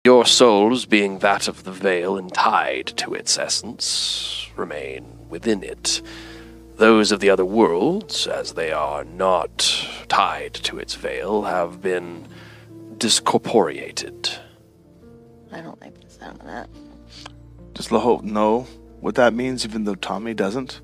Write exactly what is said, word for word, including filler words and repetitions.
Your souls, being that of the veil and tied to its essence, remain within it. Those of the other worlds, as they are not tied to its veil, have been discorporated. I don't like the sound of that. Does Lahope know what that means, even though Tommy doesn't?